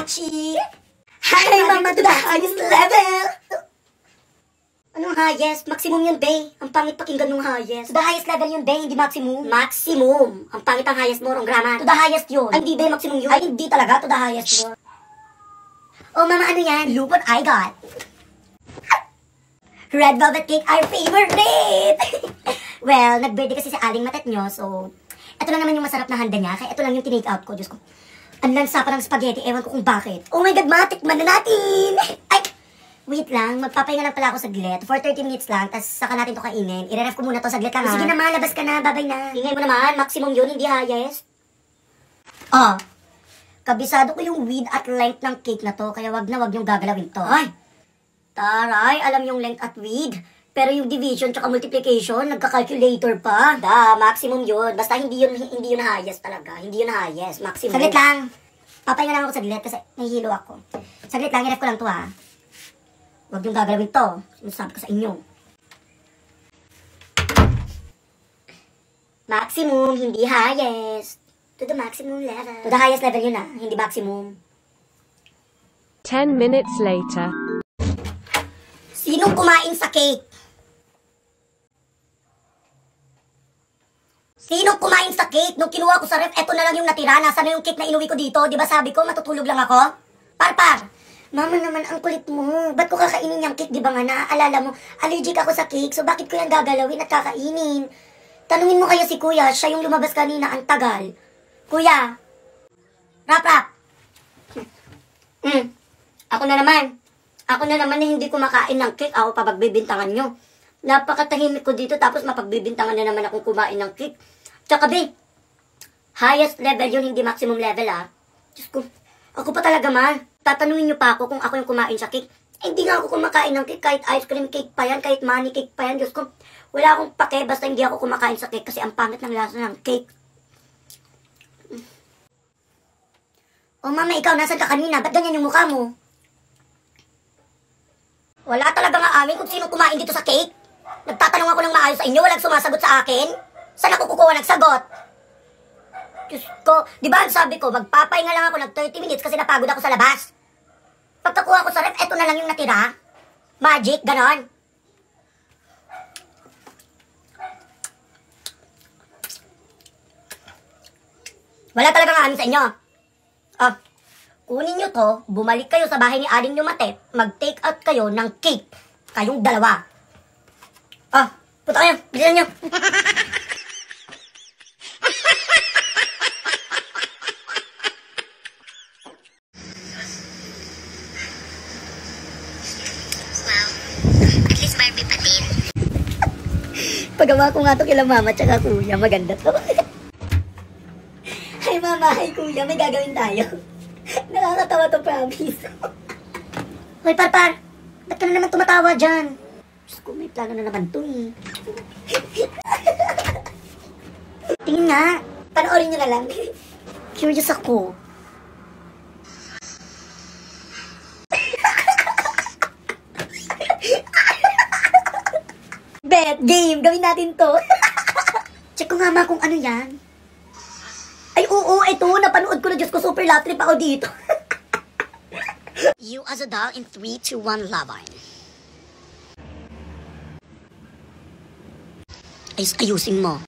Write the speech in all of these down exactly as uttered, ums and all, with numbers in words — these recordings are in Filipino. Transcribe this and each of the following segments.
Machi! Hi, Mama, to the highest level! Anong highest? Maximum yun, Bay. Ang pangit pakinggan ng highest. To the highest level yun, Bay, hindi maximum. Maximum. Ang pangit ang highest mo, wrong grammar. To the highest yun. Ay, hindi, Bay, maximum yun. Ay, hindi talaga, to the highest yun. Oh, Mama, ano yan? Look what I got. Red velvet cake, our favorite! Well, nag-birthday kasi si Aling Matet nyo, so... Ito lang naman yung masarap na handa niya, kaya ito lang yung tinake out ko, Diyos ko. Ang lansa pa ng spaghetti, ewan ko kung bakit. Oh my God, Ma, tikman na natin! Ay! Wait lang, magpapahinga lang pala ako saglit. For thirty minutes lang, tas saka natin to kainin. I-ref ko muna to saglit lang, ha? Sige na, Ma, labas ka na, babay na. Ingay mo naman, maximum yun, hindi highest. Ah, kabisado ko yung width at length ng cake na to, kaya wag na wag yung gagalawin to. Ay! Taray, alam yung length at width. Pero yung division tsaka multiplication, nagka-calculator pa. Da, maximum yun. Basta hindi yun, hindi yun highest talaga. Hindi yun highest. Maximum. Saglit lang. Papahinga lang ako saglit kasi nahihilo ako. Saglit lang, i-ref ko lang to, ha. Huwag yung gagalawin to. Sinasabi ko sa inyo. Maximum, hindi highest. To the maximum level. To the highest level yun, ha. Hindi maximum. Ten minutes later. Sinong kumain sa cake? Sinong kumain sa cake? Nung kinuha ko sa ref, eto na lang yung natira. Nasaan na yung cake na inuwi ko dito? Di ba sabi ko, matutulog lang ako? Parpar! Mama naman, ang kulit mo. Ba't ko kakainin yung cake? Di ba nga naaalala mo, allergic ako sa cake, so bakit ko yan gagalawin at kakainin? Tanungin mo kaya si Kuya, siya yung lumabas kanina, ang tagal. Kuya! Rap, rap! Hmm, ako na naman. Ako na naman na hindi kumakain ng cake, ako papagbibintangan nyo. Napakatahimik ko dito, tapos mapagbibintangan na naman akong kumain ng cake. Tsaka, be, highest level yun, hindi maximum level, ah. Diyos ko, ako pa talaga, Ma. Tatanungin nyo pa ako kung ako yung kumain sa cake. Eh, hindi nga ako kumakain ng cake, kahit ice cream cake pa yan, kahit money cake pa yan. Diyos ko, wala akong pake, basta hindi ako kumakain sa cake kasi ang pangit ng lasa ng cake. Oh, Mama, ikaw, nasan ka kanina? Ba't ganyan yung mukha mo? Wala talaga nga amin kung sino kumain dito sa cake. Nagtatanong ako ng maayos sa inyo, walang sumasagot sa akin. Saan ako kukuha nagsagot? Diyos ko, di ba sabi ko, magpapahinga lang ako ng thirty minutes kasi napagod ako sa labas. Pagkakuha ko sa ref, eto na lang yung natira. Magic, ganon. Wala talaga nga amin sa inyo. Ah, kunin nyo to, bumalik kayo sa bahay ni Aling nyo Matet, mag-take out kayo ng cake. Kayong dalawa. Ah, punta kayo, bilisan nyo. Pagawa ko nga to kila Mama tsaka Kuya, maganda to. Hi Mama, hi Kuya, may gagawin tayo. Nakakatawa to, promise. Hoy Parpar, ba't ka na naman tumatawa dyan? Diyos ko, may plano na naman to eh. Tingin nga, panoorin nyo na lang. Curious ako. Bet, game, gawin natin to. Check ko nga, Ma, kung ano yan. Ay, oo, ito, napanood ko na, Diyos ko, super love trip ako dito. You as a doll in three, two, one, laban. Ayos, ayusin mo.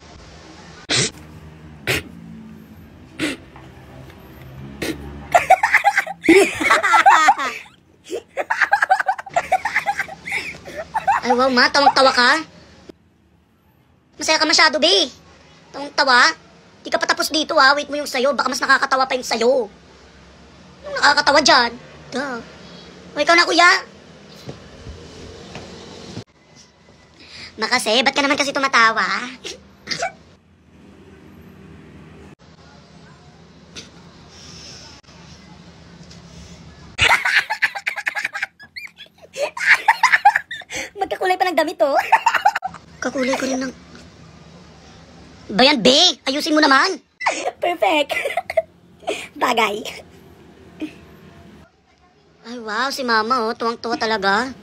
Ay, wow, Ma, tawang-tawa ka. Masaya ka masyado, be. Tawang-tawa. Di ka pa tapos dito, ha. Wait mo yung sayo. Baka mas nakakatawa pa yung sayo. Anong nakakatawa dyan? Duh. O, ikaw na, Kuya. Ma, kasi, ba't ka naman kasi tumatawa? Magkakulay pa ng damit, oh. Kakulay ko rin ng... Bayan, be! Ayusin mo naman! Perfect! Bagay. Ay, wow, si Mama, oh. Tuwang-tuwa talaga.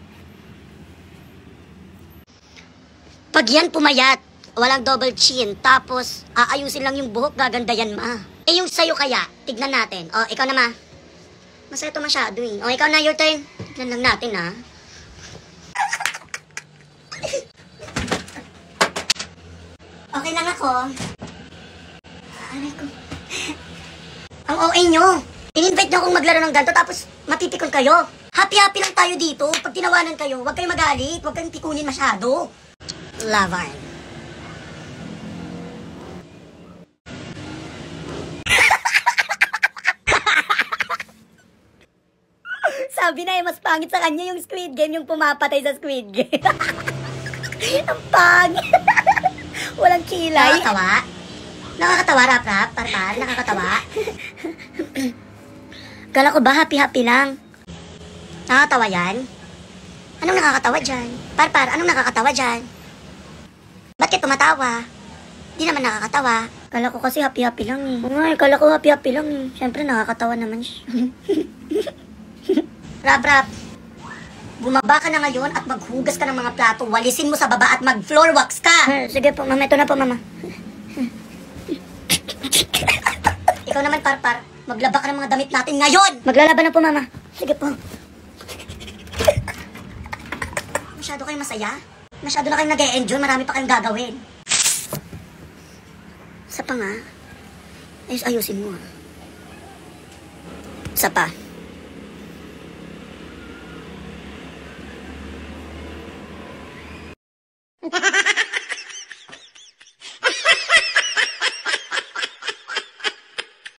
Pag yan pumayat, walang double chin, tapos aayusin lang yung buhok, gaganda yan, Ma. Eh, yung sayo kaya, tignan natin. Oh, ikaw na, Ma. Masaya to masyado eh. O, ikaw na, your turn. Tignan lang natin, ha? Okay lang ako. Aray ko. Ang O A nyo. In-invite nyo akong maglaro ng ganito tapos mapipikon kayo. Happy-happy lang tayo dito. Pag tinawanan kayo, huwag kayong magalit. Huwag kayong pikunin masyado. Lavar. Sabi na eh, mas pangit sa kanya yung Squid Game, yung pumapatay sa Squid Game. Ang pangit. Walang kilay. Nakakatawa? Nakakatawa, rap-rap, par-par, nakakatawa. Kala ko ba happy-happy lang? Nakakatawa yan? Anong nakakatawa dyan? Par-par, anong nakakatawa dyan? Ba't kayo tumatawa? Di naman nakakatawa. Kala ko kasi happy-happy lang eh. Oo nga eh, kala ko happy-happy lang eh. Siyempre nakakatawa naman siya. Rap-rap, bumaba ka na ngayon at maghugas ka ng mga plato. Walisin mo sa baba at mag-floor wax ka. Sige po, mama. Ito na po, mama. Ikaw naman, Par-Par. Maglaba ka ng mga damit natin ngayon. Maglalaba na po, mama. Sige po. Masyado kayong masaya. Masyado na kayong nag-e-enjoy. Marami pa kayong gagawin. Isa pa nga. Ayos-ayusin mo. Isa pa.